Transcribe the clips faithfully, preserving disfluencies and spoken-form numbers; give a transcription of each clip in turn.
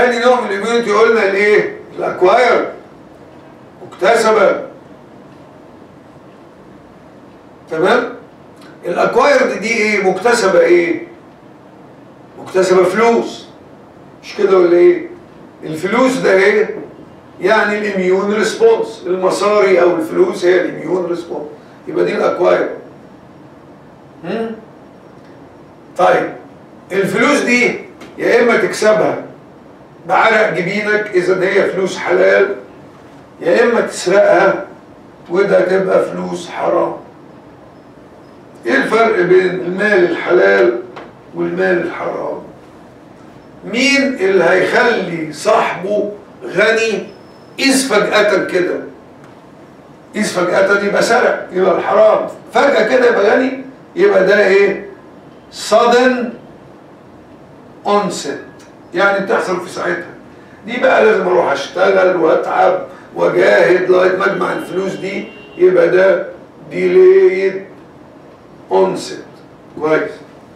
تاني نوع من الاميونيتي قلنا الايه؟ الاكواير، مكتسبه. تمام؟ الاكواير دي ايه؟ مكتسبه ايه؟ مكتسبه فلوس، مش كده ولا ايه؟ الفلوس ده ايه؟ يعني الاميون ريسبونس، المصاري او الفلوس هي الاميون ريسبونس، يبقى دي الاكواير. طيب الفلوس دي يا اما تكسبها بعرق جبينك اذا هي فلوس حلال، يا اما تسرقها وده تبقى فلوس حرام. ايه الفرق بين المال الحلال والمال الحرام؟ مين اللي هيخلي صاحبه غني إذ فجأة كده؟ إذ فجأة يبقى سرق، يبقى الحرام. فجأة كده يبقى غني، يبقى ده ايه؟ sudden onset، يعني بتحصل في ساعتها. دي بقى لازم اروح اشتغل واتعب واجاهد لغايه ما اجمع الفلوس دي، يبقى ده delayed onset. كويس.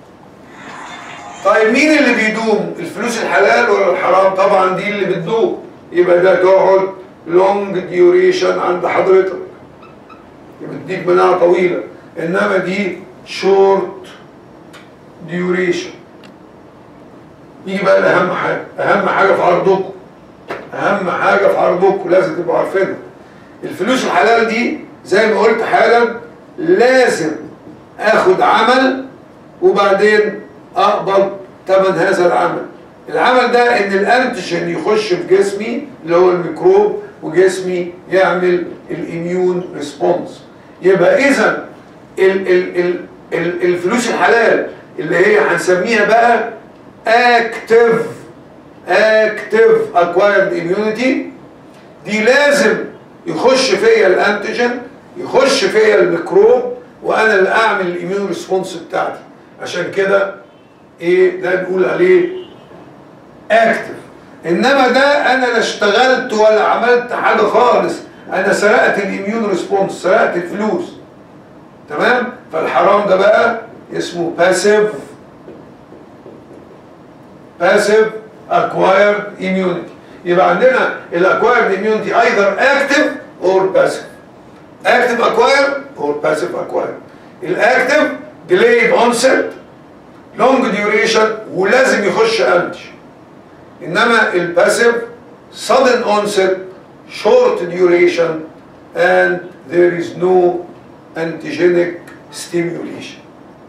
طيب مين اللي بيدوم؟ الفلوس الحلال ولا الحرام؟ طبعا دي اللي بتدوم، يبقى ده تقعد long duration عند حضرتك، يبقى تديك مناعه طويله، انما دي short duration. نيجي بقى لأهم حاجة، أهم حاجة في عرضكم، أهم حاجة في عرضكم لازم تبقوا عارفينها. الفلوس الحلال دي زي ما قلت حالا لازم آخد عمل وبعدين أقبض ثمن هذا العمل. العمل ده إن الأنتيجين يخش في جسمي اللي هو الميكروب وجسمي يعمل الإميون ريسبونس. يبقى إذا ال ال ال ال الفلوس الحلال اللي هي هنسميها بقى active active acquired immunity، دي لازم يخش فيا الانتيجين، يخش فيا الميكروب، وانا اللي اعمل الاميون ريسبونس بتاعتي. عشان كده ايه ده نقول عليه active. انما ده انا لا اشتغلت ولا عملت حاجه خالص، انا سرقت الاميون ريسبونس، سرقت الفلوس. تمام؟ فالحرام ده بقى اسمه passive passive acquired immunity. يبقى عندنا الاكوايرد immunity either active or passive. active acquired or passive acquired. الاكتف delayed onset long duration ولازم يخش انتي. انما الباسيف sudden onset short duration and there is no antigenic stimulation.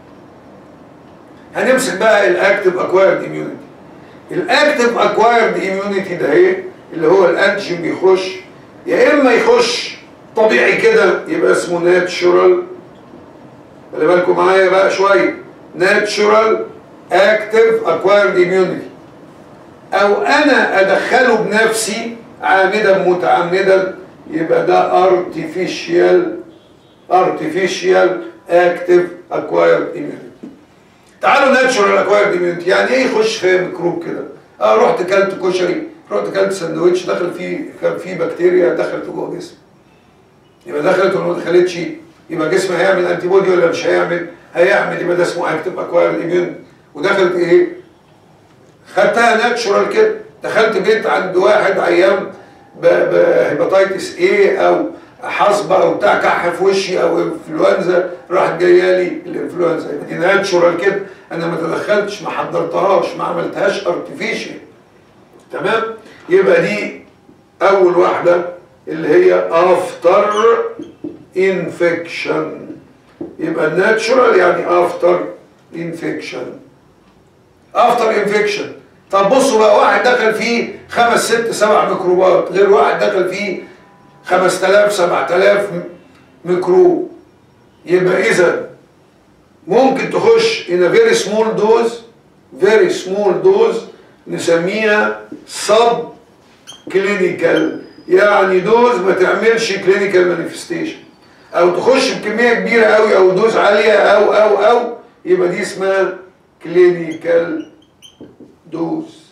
هنمسك بقى الاكتف اكوايرد immunity. الاكتف اكوايرد immunity ده ايه؟ اللي هو الانتيجين بيخش، يا اما يخش طبيعي كده يبقى اسمه ناتشورال، خلي بالكم معايا بقى شويه، ناتشورال اكتف اكوايرد immunity، او انا ادخله بنفسي عامدا متعمدا يبقى ده artificial artificial active acquired immunity. تعالوا ناتشورال اكوايرد immunity يعني ايه؟ يخش فيها ميكروب كده، اه رحت كلت كشري، رحت كلت سندوتش دخل فيه كان فيه بكتيريا دخلت جوه جسمي، يبقى دخلت ولا ما دخلتش؟ يبقى جسمي هيعمل انتي بودي ولا مش هيعمل؟ هيعمل، يبقى ده اسمه اكتف اكوايرد immunity. ودخلت ايه؟ خدتها ناتشورال كده، دخلت بيت عند واحد عيان بهيباتيتس ايه او حصبه او بتاع كح في وشي او انفلونزا، راحت جايه لي الانفلونزا، دي ناتشورال كده، انا ما تدخلتش، ما حضرتهاش، ما عملتهاش ارتفيشال. تمام؟ يبقى دي اول واحده اللي هي افتر انفكشن. يبقى الناتشورال يعني افتر انفكشن. افتر انفكشن. طب بصوا بقى، واحد دخل فيه خمس ست سبع ميكروبات غير واحد دخل فيه خمسة آلاف سبعة آلاف ميكروب، يبقى اذا ممكن تخش in a very small dose very small dose نسميها sub clinical، يعني دوز ما تعملش clinical manifestation، او تخش بكميه كبيره قوي او دوز عاليه او او او يبقى دي اسمها clinical دوز.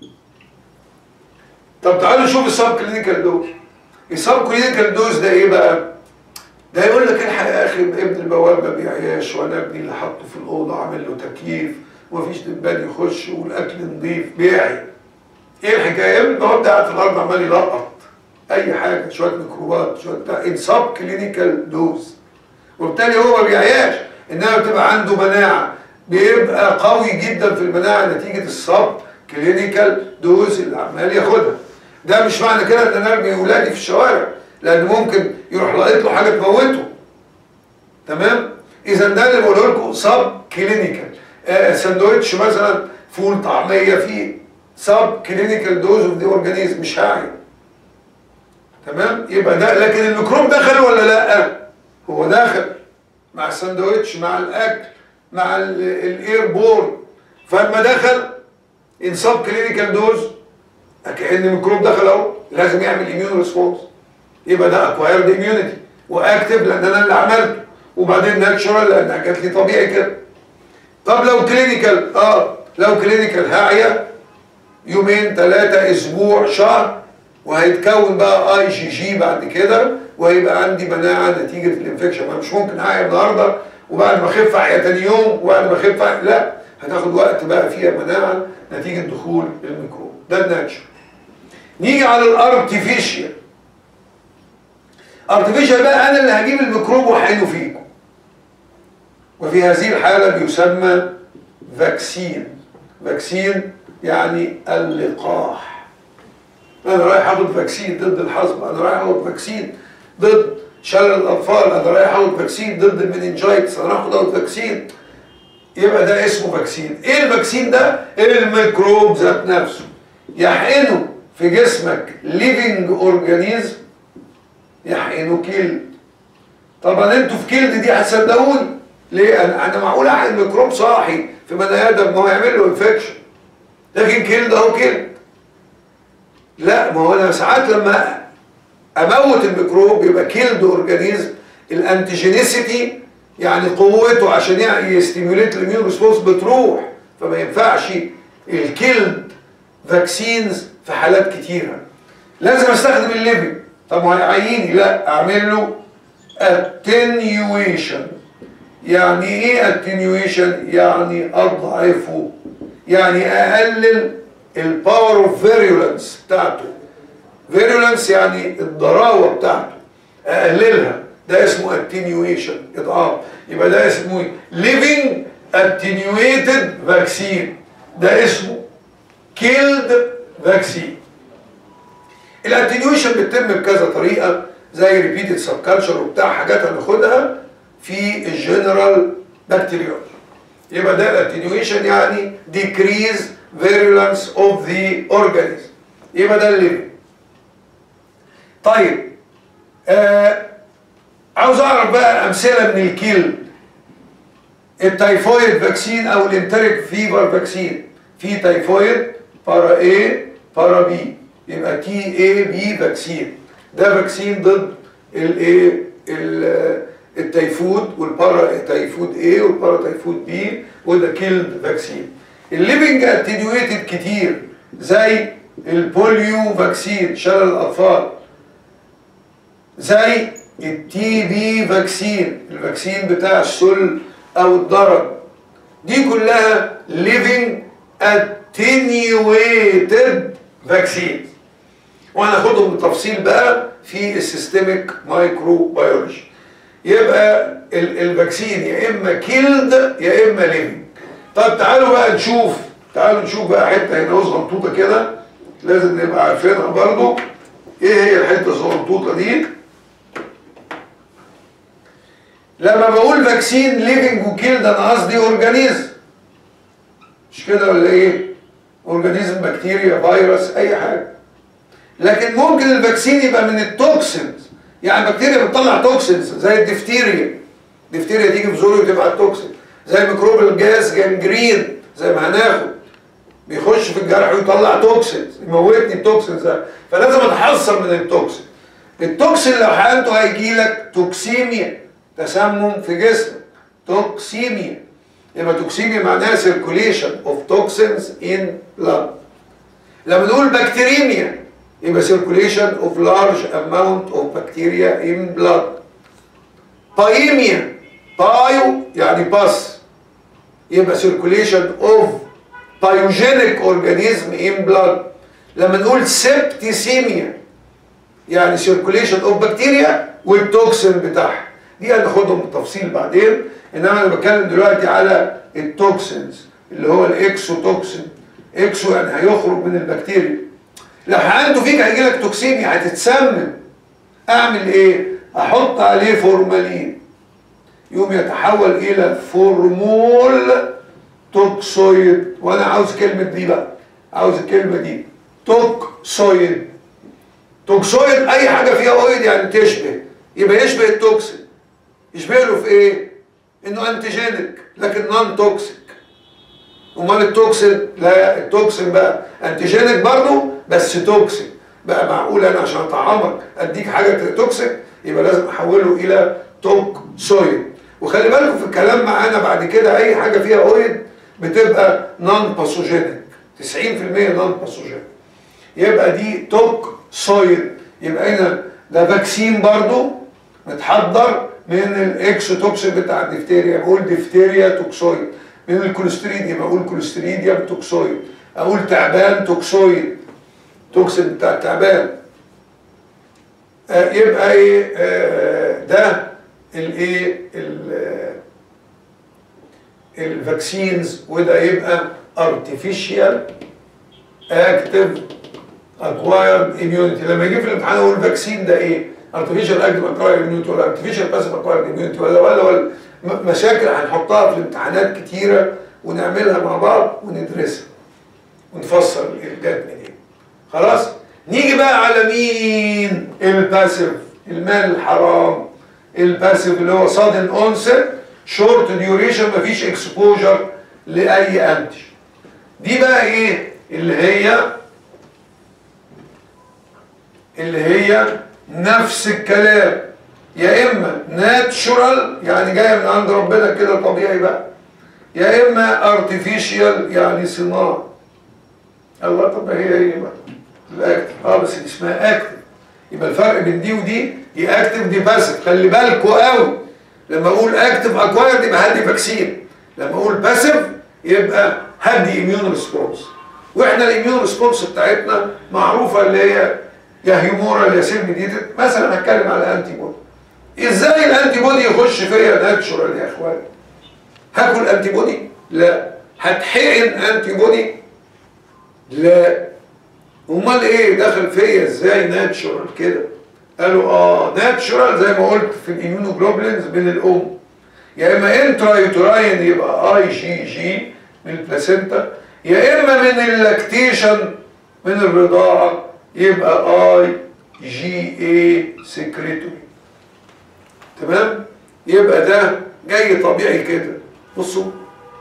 طب تعالوا نشوف السب كلينيكال دوز. السب كلينيكال دوز ده ايه بقى؟ ده يقول لك الحق يا اخي ابن البواب ما بيعياش، وانا ابني اللي حاطه في الاوضه عامل له تكييف ومفيش دبان يخش والاكل نظيف، بيعي. ايه الحكايه؟ البواب ده قاعد في الارض عمال يلقط اي حاجه، شويه ميكروبات، شويه بتاع، ان سب كلينيكال دوز، وبالتالي هو ما بيعياش، انما بتبقى عنده مناعه، بيبقى قوي جدا في المناعه نتيجه السب كلينيكال دوز اللي عمال ياخدها. ده مش معنى كده ان انا ارمي ولادي في الشوارع، لان ممكن يروح لاقط له حاجه تموته. تمام؟ اذا ده اللي بقوله لكم سب كلينيكال. آه ساندوتش مثلا فول طعميه فيه سب كلينيكال دوز اوف ذا اورجانيزم، مش هاعي. تمام؟ يبقى ده، لكن الميكروب دخل ولا لا؟ هو داخل مع الساندوتش، مع الاكل، مع الاير بورن. فلما دخل ان سب كلينيكال دوز، كأن الميكروب دخل اهو، لازم يعمل اميون ريسبونس. يبقى ده اكوايرد اميونيتي، واكتف لان انا اللي عملته، وبعدين ناتشورال لانها جات لي طبيعي كده. طب لو كلينيكال، اه لو كلينيكال هاعيه يومين ثلاثه اسبوع شهر، وهيتكون بقى اي جي جي بعد كده، وهيبقى عندي مناعه نتيجه الانفكشن. ما مش ممكن هاعيه النهارده وبعد ما اخف اعيا تاني يوم، وبعد ما اخف لا، هتاخد وقت بقى فيها مناعه نتيجه دخول الميكروب. ده الناتشر. نيجي على الارتفيشال. ارتفيشال بقى انا اللي هجيب الميكروب واحقنه فيكم، وفي هذه الحاله بيسمى فاكسين. فاكسين يعني اللقاح. انا رايح اخد فاكسين ضد الحصبه، انا رايح اخد فاكسين ضد شلل الاطفال، انا رايح اخد فاكسين ضد المننجايتس، انا رايح اخد فاكسين. يبقى ده اسمه فاكسين. ايه الفاكسين ده؟ الميكروب ذات نفسه يحقنه في جسمك ليفنج اورجانيزم، يحقنه كيلد. طبعا انتوا في كيلد دي هتصدقوني ليه؟ انا انا معقول احقن ميكروب صاحي في بني ادم ما هو يعمل له انفكشن، لكن كيلد اهو كيلد. لا، ما هو انا ساعات لما اموت الميكروب يبقى كيلد اورجانيزم، الانتيجينيسيتي يعني قوته عشان يستيموليت الاميون ريسبونس بتروح، فما ينفعش الكيلد فاكسينز في حالات كتيره. لازم استخدم الليفنج. طب ما هيعيني؟ لا، اعمل له اتنيويشن. يعني ايه اتنيويشن؟ يعني اضعفه، يعني اقلل الباور اوف فيرولنس بتاعته. فيرولنس يعني الضراوه بتاعته، اقللها. ده اسمه اتنيويشن، اضعاف. يبقى ده اسمه ليفنج اتنيويتد فاكسين، ده اسمه كيلد فاكسين. الاتنيويشن بتتم بكذا طريقه، زي ريبيتد سب كلتشر وبتاع، حاجات هناخدها في الجنرال بكتيريولوجي. يبقى ده الاتنيويشن يعني decrease virulence of the organism. يبقى ده الليفنج. طيب آه عاوز اعرف بقى امثله من الكيل. التايفويد فاكسين او الانتريك فيفر فاكسين. في تايفويد بارا اي بارا بي، يبقى تي اي بي فاكسين. ده فاكسين ضد الايه التيفود، والبارا تيفود اي والبارا تيفود بي، وده كيلد فاكسين. الليفنج اتنيويتد كتير زي البوليو فاكسين شلل الاطفال، زي التي بي فاكسين، الفاكسين بتاع السل او الضرر. دي كلها living attenuated vaccines، وهناخدهم بالتفصيل بقى في السيستميك مايكروبيولوجي. يبقى الفاكسين يا اما كيلد يا اما ليفنج. طب تعالوا بقى نشوف، تعالوا نشوف بقى حته هنا صغنطوطه كده لازم نبقى عارفينها برضو. ايه هي الحته الصغنطوطه دي؟ لما بقول فاكسين ليفنج وكيلد انا قصدي اورجانيزم، مش كده ولا ايه؟ اورجانيزم، بكتيريا، فيروس، اي حاجه. لكن ممكن الفاكسين يبقى من التوكسينز، يعني بكتيريا بتطلع توكسينز زي الدفتيريا. الدفتيريا تيجي في زوري وتبقى توكسين، زي ميكروب الجاز جانجرين زي ما هناخد، بيخش في الجرح ويطلع توكسينز، يموتني التوكسينز ده، فلازم اتحصن من التوكسين. التوكسين لو حقنته هيجي لك توكسيميا، تسمم في جسمك، توكسيميا. يبقى توكسيميا معناها circulation of toxins in blood. لما نقول بكتيريميا يبقى circulation of large amount of bacteria in blood. بايميا، بايو يعني باس، يبقى circulation of pyogenic organism in blood. لما نقول سبتيسيميا يعني سيركوليشن اوف بكتيريا والتوكسين بتاعها، دي هناخدهم بالتفصيل بعدين، انما انا بتكلم دلوقتي على التوكسينز اللي هو الاكسوتوكسين. اكسو يعني هيخرج من البكتيريا. لو عنده فيك هيجي لك توكسيميا هتتسمم، اعمل ايه؟ احط عليه فورمالين يقوم يتحول الى فورمول توكسويد. وانا عاوز كلمه دي بقى، عاوز الكلمه دي توكسويد. توكسويد اي حاجه فيها اويد يعني تشبه، يبقى يشبه التوكسين. يشبه له في ايه؟ انه انتيجينيك لكن نون توكسيك. امال التوكسين؟ لا، التوكسين بقى انتيجينيك برضه بس توكسيك. بقى معقول انا عشان اطعمك اديك حاجه توكسيك؟ يبقى لازم احوله الى توكسويد. وخلي بالكم في الكلام معانا بعد كده اي حاجه فيها اويد بتبقى نون باثوجينيك، تسعين في المية نون باثوجينيك. يبقى دي توكسويد. يبقى هنا ده فاكسين برضه متحضر من الاكسوتوكسين بتاع الدفتيريا، بقول دفتيريا توكسويد. من الكوليستريديا بقول كوليستريديا توكسويد. اقول تعبان توكسويد، توكسين بتاع التعبان. آه يبقى ايه؟ آه ده الايه الفاكسينز، وده يبقى ارتفيشال اكتيف اكوايرد اميونيتي. لما يجي في الامتحان اقول الفاكسين ده ايه؟ ارتفيشال اكتيف اكوايرد اميونيتي ولا ارتفيشال باسيف اكوايرد اميونيتي ولا ولا ولا مشاكل هنحطها في الامتحانات كتيره ونعملها مع بعض وندرسها ونفسر الجد منين. خلاص؟ نيجي بقى على مين؟ الباسيف، المال الحرام. الباسيف اللي هو sudden onset short duration مفيش exposure لأي أنتي. دي بقى إيه؟ اللي هي اللي هي نفس الكلام، يا إما natural يعني جاية من عند ربنا كده طبيعي بقى، يا إما artificial يعني صناعي. الله، طب هي هي بقى الأكتف. اه بس دي اسمها أكتف. يبقى الفرق بين دي ودي، دي اكتف دي باسف. خلي بالكوا قوي لما اقول اكتف اكوايرد يبقى هدي فاكسين، لما اقول باسف يبقى هدي اميون ريسبونس. واحنا الاميون ريسبونس بتاعتنا معروفه اللي هي يا هيومورال يا سيل ميديتد. مثلا هتكلم على انتي بودي. ازاي الانتي بودي يخش فيا ناتشورال يا اخوان؟ هاكل انتي بودي؟ لا. هتحقن انتي بودي؟ لا. امال ايه دخل فيا ازاي ناتشورال كده؟ قالوا اه ناتشورال زي ما قلت في الاميونوجلوبولينز من الام، يا اما انترا يوتراين يبقى اي جي جي من البلاسينتا، يا اما من اللاكتيشن من الرضاعه يبقى اي جي اي سكريتوري. تمام؟ يبقى ده جاي طبيعي كده. بصوا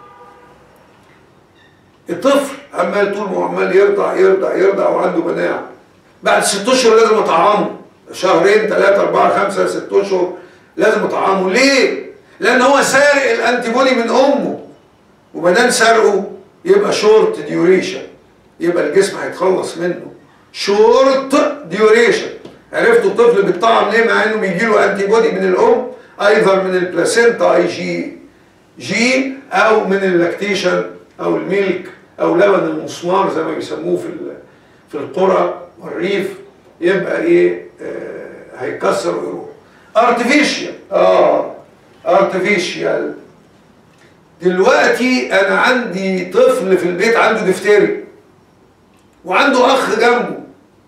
الطفل عمال طول ما هو عمال يرضع يرضع يرضع وعنده مناعه، بعد ست اشهر لازم اطعمه، شهرين ثلاثه اربعه خمسه ست اشهر لازم اطعمه. ليه؟ لان هو سارق الانتي بودي من امه، وما دام سرقه يبقى شورت ديوريشن، يبقى الجسم هيتخلص منه. شورت ديوريشن. عرفتوا الطفل بيتطعم ليه مع انه بيجي له انتي بودي من الام؟ ايضا من البلاسينتا اي جي جي او من اللاكتيشن او الميلك او لبن المسمار زي ما بيسموه في في القرى والريف. يبقى ايه؟ آه هيكسر ويروح. ارتفيشال اه ارتفيشال. دلوقتي انا عندي طفل في البيت عنده دفتيري وعنده اخ جنبه،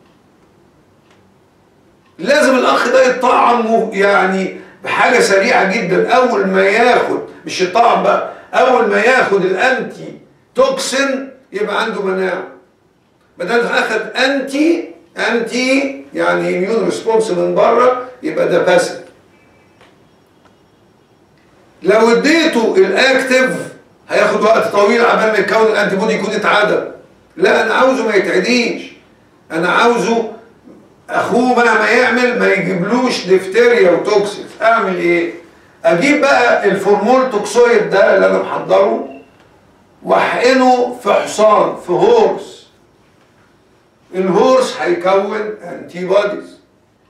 لازم الاخ ده يتطعم يعني بحاجه سريعه جدا. اول ما ياخد، مش يتطعم بقى، اول ما ياخد الانتي توكسين يبقى عنده مناعه. ما دام اخد انتي انتي يعني اميون ريسبونس من بره يبقى ده باسف. لو اديته الاكتف هياخد وقت طويل عبال ما يتكون الانتي بودي يكون اتعدى. لا، انا عاوزه ما يتعديش، انا عاوزه اخوه مهما يعمل ما يجيبلوش دفتيريا وتوكسيس. اعمل ايه؟ اجيب بقى الفورمول توكسويد ده اللي انا محضره واحقنه في حصان، في هورس. الهورس هيكون انتي بوديز.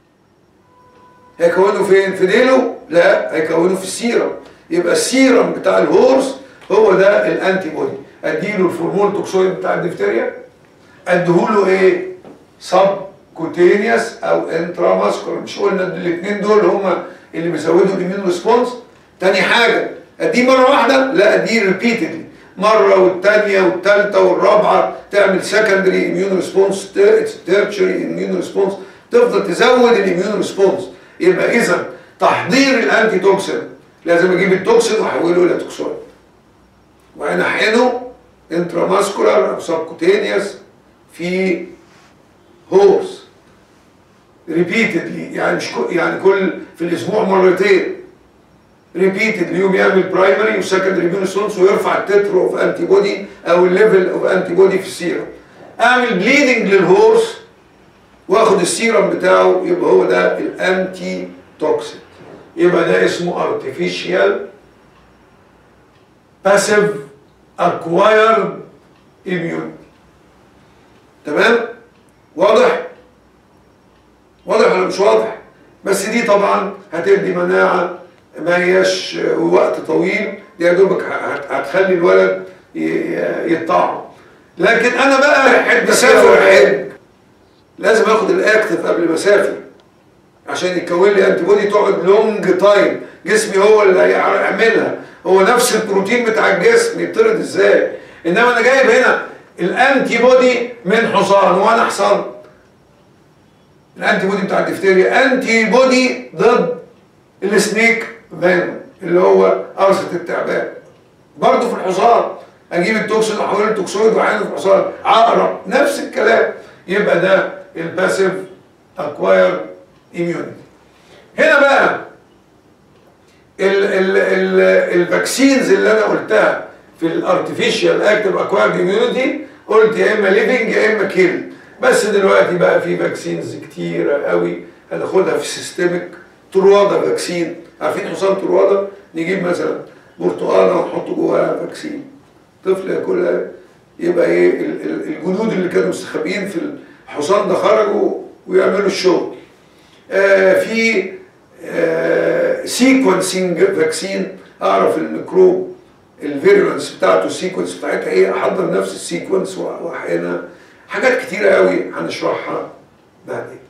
هيكونه فين؟ في ديله؟ لا، هيكونه في السيرم. يبقى السيرم بتاع الهورس هو ده الانتي بودي. اديله الفورمول توكسويد بتاع الدفتيريا، اديهوله ايه؟ سب كوتينيوس او انترا ماسكولار. مش قلنا الاثنين دول هما اللي بيزودوا الاميون ريسبونس؟ تاني حاجه ادي مره واحده؟ لا، ادي ريبيتدلي، مره والثانيه والثالثه والرابعه تعمل سكندري اميون ريسبونس، تيرشري اميون ريسبونس، تفضل تزود الاميون ريسبونس. يبقى اذا تحضير الانتي توكسين لازم اجيب التوكسين واحوله الى توكسويد وانحقنه انترا ماسكولار او سبكوتينيوس في هورس ريبيتدلي، يعني مش كل يعني كل في الاسبوع مرتين ريبيتدلي، يوم يعمل برايمري وسكندري اميون ريسبونس ويرفع التتر اوف انتي بودي او الليفل اوف انتي بودي في السيرم. اعمل بليدنج للهورس واخد السيرم بتاعه، يبقى هو ده الانتي توكسين. يبقى ده اسمه ارتفيشال باسيف اكوايرد اميون. تمام؟ واضح؟ واضح ولا مش واضح؟ بس دي طبعا هتدي مناعه ما هياش وقت طويل، دي يا دوبك هتخلي الولد يتطعم. لكن انا بقى احب اسافر حج، لازم اخد الاكتف قبل ما اسافر عشان يكون لي انتي بودي تقعد لونج تايم، جسمي هو اللي هيعملها، هو نفس البروتين بتاع الجسم يطرد ازاي؟ انما انا جايب هنا الانتي بودي من حصان، وانا حصان. الانتي بودي بتاع الدفتيريا انتي بودي ضد السنيك فينوم اللي هو قرصة التعبان، برضه في الحصان. اجيب التوكسين احوله لتوكسويد واعينه في الحصان. عقرب نفس الكلام. يبقى ده الباسيف اكواير اميونيتي. هنا بقى الفاكسينز اللي انا قلتها في الارتفيشال اكتيف اكواير اميونيتي، قلت يا اما ليفنج يا اما كيل. بس دلوقتي بقى في فاكسينز كتيره قوي هناخدها في سيستمك. طرواده فاكسين، عارفين حصان طرواده؟ نجيب مثلا برتقاله ونحط جواها فاكسين، طفل ياكلها، يبقى ايه الجنود اللي كانوا مستخبيين في الحصان ده خرجوا ويعملوا الشغل. آه في آه سيكونسينج فاكسين، اعرف الميكروب الفيرولنس بتاعته السيكونس بتاعتها ايه، احضر نفس السيكونس واحقنها. حاجات كتيره قوي هنشرحها بعدين.